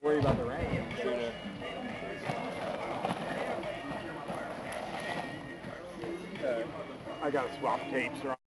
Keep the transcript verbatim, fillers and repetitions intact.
Worry about the rain. Tuna. I gotta swap tapes.